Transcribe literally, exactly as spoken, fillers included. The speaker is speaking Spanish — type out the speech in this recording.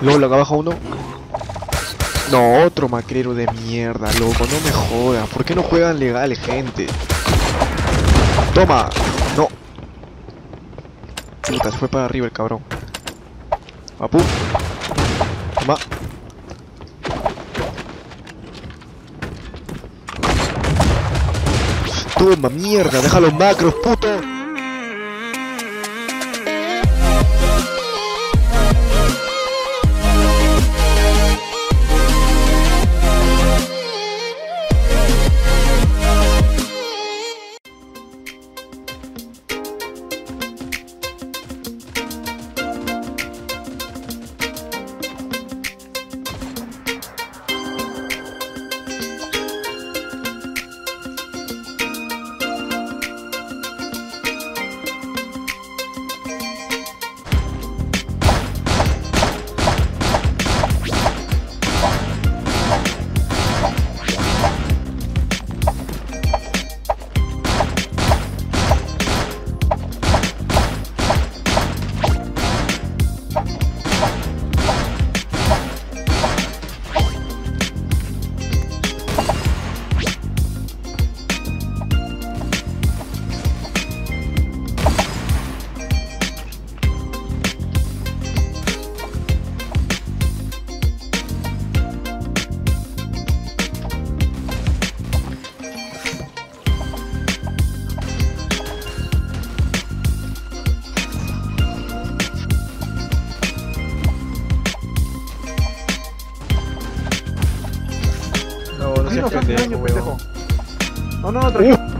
LOL, acá abajo uno. No, otro macrero de mierda, loco, no me jodan. ¿Por qué no juegan legal, gente? Toma. No. Puta, se fue para arriba el cabrón. Papu. Toma. Toma, mierda, deja los macros, puto. No, no, no, pendejo. No, no, no, tranquilo.